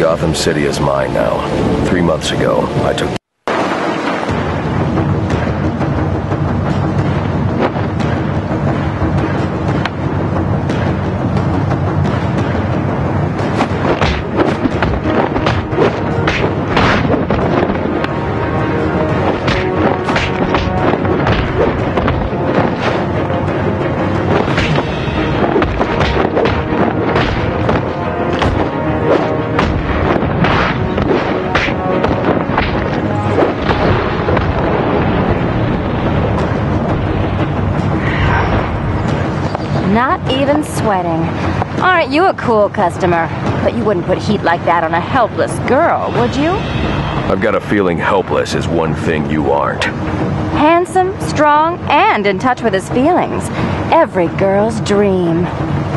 Gotham City is mine now. 3 months ago, I took... Not even sweating. Aren't you a cool customer? But you wouldn't put heat like that on a helpless girl, would you? I've got a feeling helpless is one thing you aren't. Handsome, strong, and in touch with his feelings. Every girl's dream.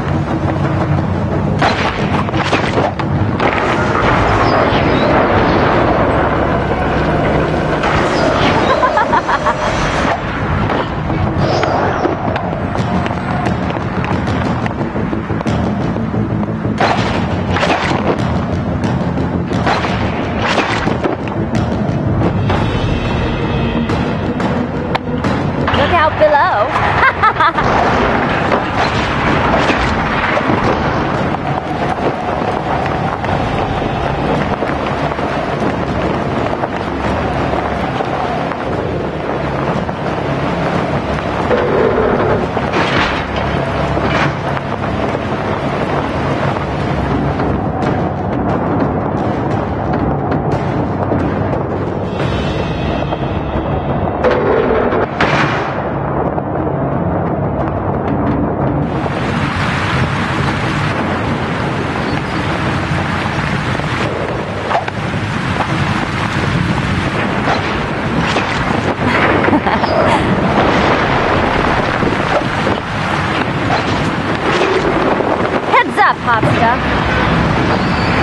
Look out below. Heads up, Hopsta.